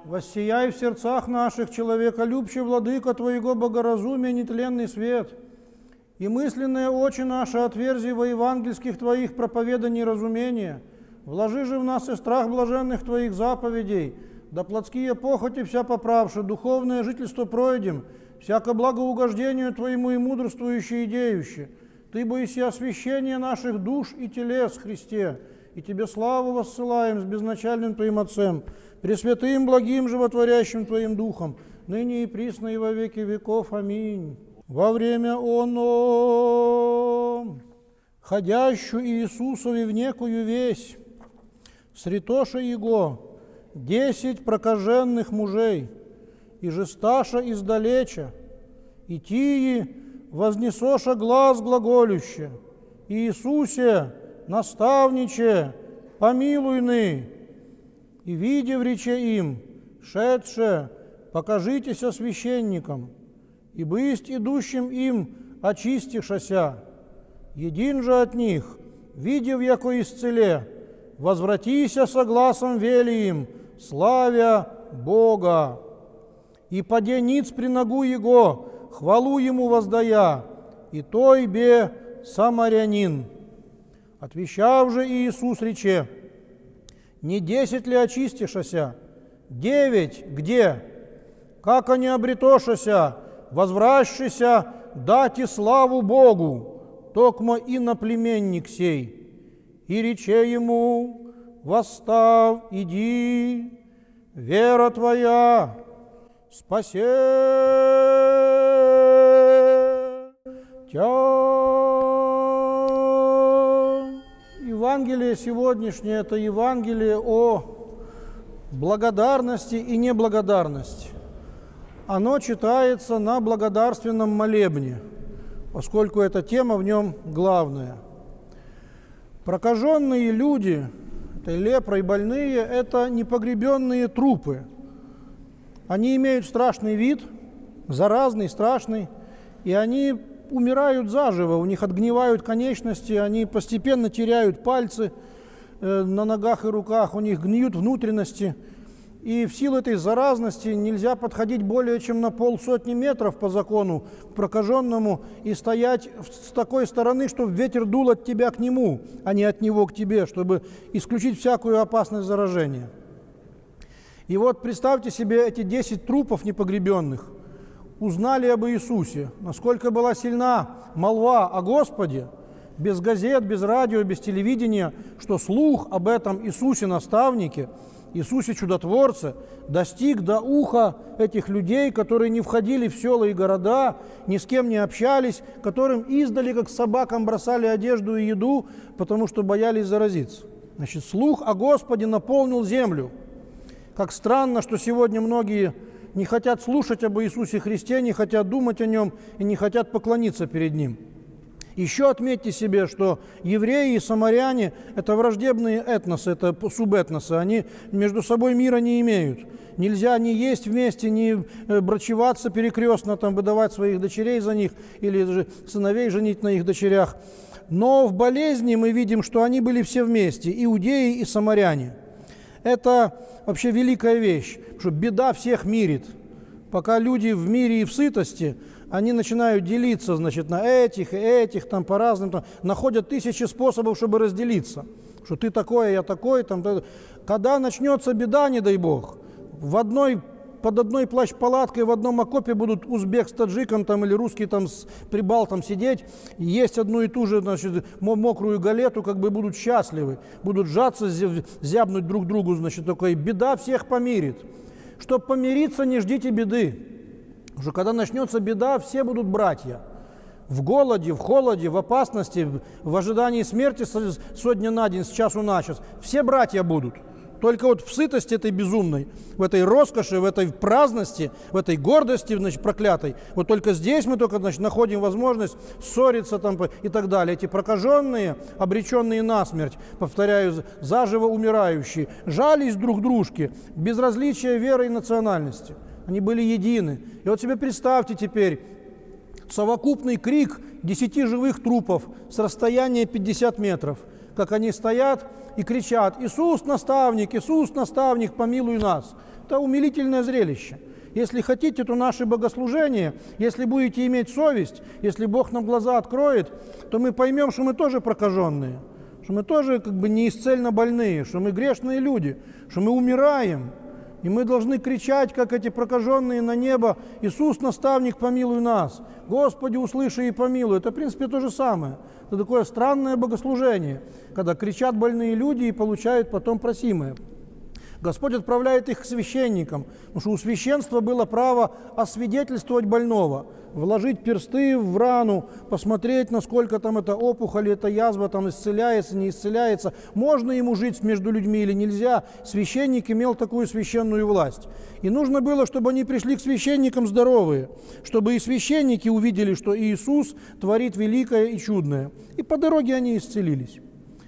Воссияй в сердцах наших, человеколюбче, владыка Твоего богоразумия, нетленный свет, и мысленные очи наши отверзи во евангельских Твоих проповеданий разумения. Вложи же в нас и страх блаженных Твоих заповедей, да плотские похоти вся поправши, духовное жительство пройдем, всяко благоугождению Твоему и мудрствующее и деюще. Ты боиси освящения наших душ и телес, Христе, и Тебе славу воссылаем с безначальным Твоим Отцем, пресвятым, благим, животворящим Твоим Духом, ныне и присно и во веки веков. Аминь. Во время оно, ходящую Иисусови в некую весь, сретоша Его 10 прокаженных мужей, и жесташа издалеча, и тии вознесоша глаз глаголюще: Иисусе, наставниче, помилуйны, и видя в рече им, шедше, покажитеся священникам, и бысть идущим им очистишася. Един же от них, видев яко исцеле, возвратися согласом вели им, славя Бога. И паде ниц при ногу Его, хвалу Ему воздая, и той бе самарянин. Отвещав же Иисус рече: не 10 ли очистишася? 9 где? Как они обретошася, возвращися, дати славу Богу, токмо иноплеменник сей. И рече ему: восстав, иди, вера твоя спасет тебя. Евангелие сегодняшнее – это Евангелие о благодарности и неблагодарности. Оно читается на благодарственном молебне, поскольку эта тема в нем главная. Прокаженные люди, это лепрой больные, это непогребенные трупы. Они имеют страшный вид, заразный, страшный, и они умирают заживо, у них отгнивают конечности, они постепенно теряют пальцы на ногах и руках, у них гниют внутренности. И в силу этой заразности нельзя подходить более чем на 50 метров по закону к прокаженному и стоять с такой стороны, чтобы ветер дул от тебя к нему, а не от него к тебе, чтобы исключить всякую опасность заражения. И вот представьте себе, эти 10 трупов непогребенных узнали об Иисусе, насколько была сильна молва о Господе, без газет, без радио, без телевидения, что слух об этом Иисусе-наставнике, Иисусе Чудотворце достиг до уха этих людей, которые не входили в села и города, ни с кем не общались, которым издали, как собакам, бросали одежду и еду, потому что боялись заразиться. Значит, слух о Господе наполнил землю. Как странно, что сегодня многие не хотят слушать об Иисусе Христе, не хотят думать о Нем и не хотят поклониться перед Ним. Еще отметьте себе, что евреи и самаряне – это враждебные этносы, это субэтносы, они между собой мира не имеют. Нельзя ни есть вместе, ни брачеваться перекрестно, там, выдавать своих дочерей за них или же сыновей женить на их дочерях. Но в болезни мы видим, что они были все вместе, иудеи и самаряне. Это вообще великая вещь, что беда всех мирит. Пока люди в мире и в сытости, они начинают делиться, значит, на этих и этих, там, по разным, там, находят тысячи способов, чтобы разделиться. Что ты такой, а я такой. Там, когда начнется беда, не дай Бог, под одной плащ-палаткой в одном окопе будут узбек с таджиком там, или русский там, с прибалтом сидеть, есть одну и ту же, значит, мокрую галету, как бы будут счастливы, будут сжаться, зябнуть друг другу, значит, только и беда всех помирит. Чтобы помириться, не ждите беды. Уже когда начнется беда, все будут братья. В голоде, в холоде, в опасности, в ожидании смерти со дня на день, с часу на час. Все братья будут. Только вот в сытости этой безумной, в этой роскоши, в этой праздности, в этой гордости, значит, проклятой, вот только здесь мы только, значит, находим возможность ссориться там и так далее. Эти прокаженные, обреченные на смерть, повторяю, заживо умирающие, жались друг к дружке, без различия веры и национальности. Они были едины. И вот себе представьте теперь совокупный крик 10 живых трупов с расстояния 50 метров. как они стоят и кричат: «Иисус, наставник, помилуй нас». Это умилительное зрелище. Если хотите, то наши богослужения, если будете иметь совесть, если Бог нам глаза откроет, то мы поймем, что мы тоже прокаженные, что мы тоже неисцельно больные, что мы грешные люди, что мы умираем. И мы должны кричать, как эти прокаженные, на небо: «Иисус, наставник, помилуй нас! Господи, услыши и помилуй!» Это, в принципе, то же самое. Это такое странное богослужение, когда кричат больные люди и получают потом просимое. Господь отправляет их к священникам, потому что у священства было право освидетельствовать больного, вложить персты в рану, посмотреть, насколько там эта опухоль, эта язва там исцеляется, не исцеляется, можно ему жить между людьми или нельзя. Священник имел такую священную власть. И нужно было, чтобы они пришли к священникам здоровые, чтобы и священники увидели, что Иисус творит великое и чудное. И по дороге они исцелились.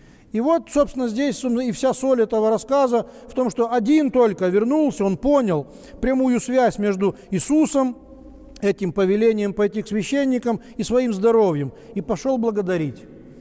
И вот, собственно, здесь и вся соль этого рассказа в том, что один только вернулся, он понял прямую связь между Иисусом, этим повелением пойти к священникам, и своим здоровьем, и пошел благодарить.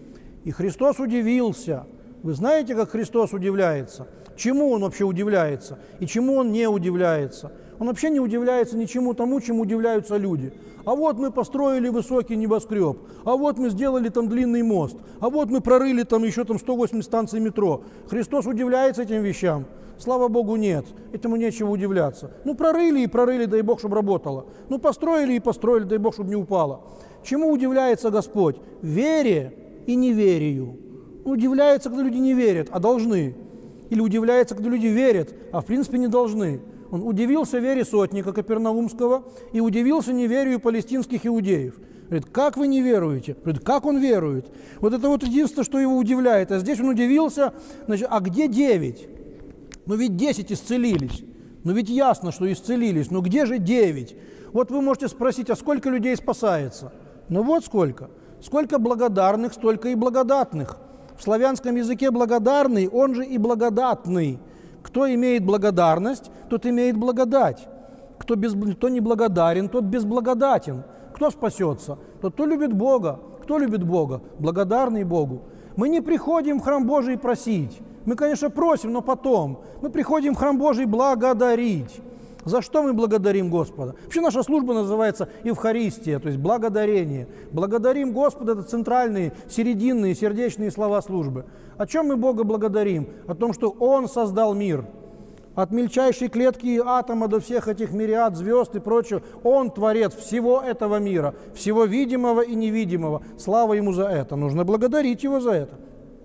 И Христос удивился. Вы знаете, как Христос удивляется? Чему Он вообще удивляется и чему Он не удивляется? Он вообще не удивляется ничему тому, чему удивляются люди. А вот мы построили высокий небоскреб, а вот мы сделали там длинный мост, а вот мы прорыли там еще 180 станций метро. Христос удивляется этим вещам? Слава Богу, нет. Этому нечего удивляться. Ну, прорыли и прорыли, дай Бог, чтобы работало. Ну, построили и построили, дай Бог, чтобы не упало. Чему удивляется Господь? Вере и неверию. Он удивляется, когда люди не верят, а должны. Или удивляется, когда люди верят, а в принципе не должны. Он удивился вере сотника Капернаумского и удивился неверию палестинских иудеев. Говорит: как вы не веруете? Говорит: как он верует? Вот это вот единственное, что его удивляет. А здесь он удивился: значит, а где 9? Ну ведь 10 исцелились. Ну ведь ясно, что исцелились. Но где же 9? Вот вы можете спросить: а сколько людей спасается? Ну вот сколько. Сколько благодарных, столько и благодатных. В славянском языке благодарный, он же и благодатный. Кто имеет благодарность, тот имеет благодать. Кто не благодарен, тот безблагодатен. Кто спасется? Тот, кто любит Бога. Кто любит Бога? Благодарный Богу. Мы не приходим в храм Божий просить. Мы, конечно, просим, но потом. Мы приходим в храм Божий благодарить. За что мы благодарим Господа? Вообще наша служба называется Евхаристия, то есть благодарение. Благодарим Господа – это центральные, серединные, сердечные слова службы. О чем мы Бога благодарим? О том, что Он создал мир. От мельчайшей клетки атома до всех этих мириад звезд и прочего. Он творец всего этого мира, всего видимого и невидимого. Слава Ему за это. Нужно благодарить Его за это.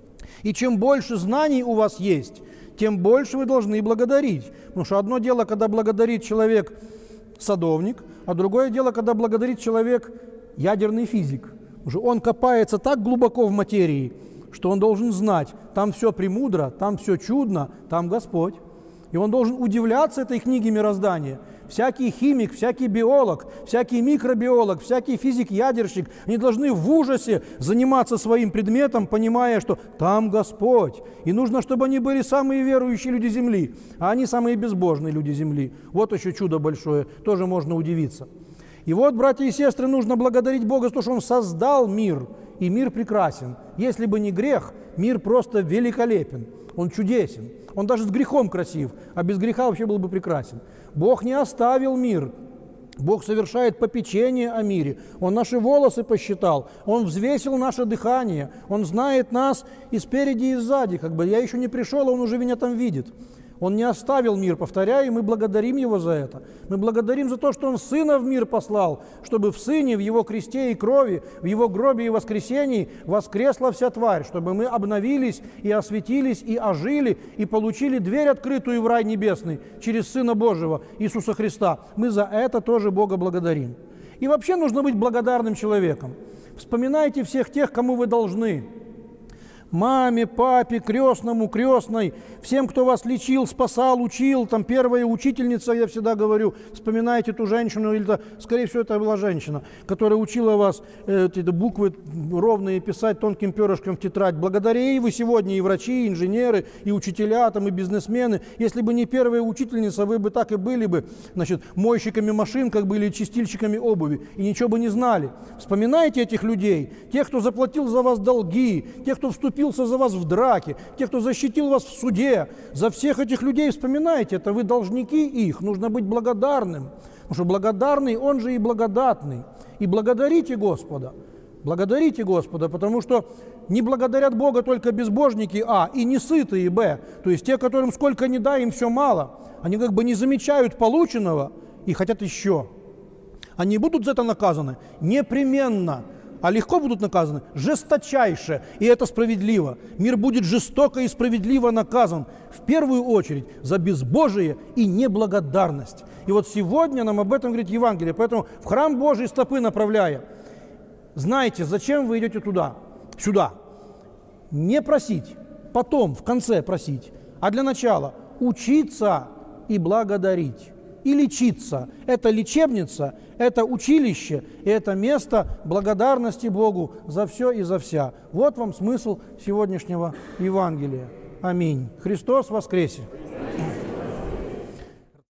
И чем больше знаний у вас есть, тем больше вы должны благодарить. Потому что одно дело, когда благодарит человек садовник, а другое дело, когда благодарит человек ядерный физик. Потому что он копается так глубоко в материи, что он должен знать, там все премудро, там все чудно, там Господь. И он должен удивляться этой книге мироздания. Всякий химик, всякий биолог, всякий микробиолог, всякий физик-ядерщик, они должны в ужасе заниматься своим предметом, понимая, что там Господь. И нужно, чтобы они были самые верующие люди земли, а они самые безбожные люди земли. Вот еще чудо большое, тоже можно удивиться. И вот, братья и сестры, нужно благодарить Бога за то, что Он создал мир, и мир прекрасен. Если бы не грех, мир просто великолепен, он чудесен. Он даже с грехом красив, а без греха вообще был бы прекрасен. Бог не оставил мир. Бог совершает попечение о мире. Он наши волосы посчитал. Он взвесил наше дыхание. Он знает нас и спереди, и сзади. Я еще не пришел, а Он уже меня там видит. Он не оставил мир, повторяю, и мы благодарим Его за это. Мы благодарим за то, что Он Сына в мир послал, чтобы в Сыне, в Его кресте и крови, в Его гробе и воскресении воскресла вся тварь, чтобы мы обновились и осветились, и ожили, и получили дверь открытую в рай небесный через Сына Божьего, Иисуса Христа. Мы за это тоже Бога благодарим. И вообще нужно быть благодарным человеком. Вспоминайте всех тех, кому вы должны. Маме, папе, крестному, крестной, всем, кто вас лечил, спасал, учил, там первая учительница, я всегда говорю, вспоминайте ту женщину, или скорее всего, это была женщина, которая учила вас эти буквы ровные писать тонким перышком в тетрадь. Благодаря ей вы сегодня и врачи, и инженеры, и учителя, там, и бизнесмены. Если бы не первая учительница, вы бы так и были бы, мойщиками машин, или чистильщиками обуви, и ничего бы не знали. Вспоминайте этих людей, тех, кто заплатил за вас долги, тех, кто вступил вступился за вас в драке, те, кто защитил вас в суде, за всех этих людей вспоминайте, это вы должники их, нужно быть благодарным, потому что благодарный, он же и благодатный. И благодарите Господа, потому что не благодарят Бога только безбожники, и не сытые, то есть те, которым сколько ни дай, им все мало, они как бы не замечают полученного и хотят еще. Они будут за это наказаны? Непременно. А легко будут наказаны? Жесточайше. И это справедливо. Мир будет жестоко и справедливо наказан. В первую очередь за безбожие и неблагодарность. И вот сегодня нам об этом говорит Евангелие. Поэтому в храм Божий стопы направляя, знайте, зачем вы идете сюда. Не просить, потом, в конце просить. А для начала учиться и благодарить. И лечиться. Это лечебница, это училище, и это место благодарности Богу за все и за вся. Вот вам смысл сегодняшнего Евангелия. Аминь. Христос воскресе!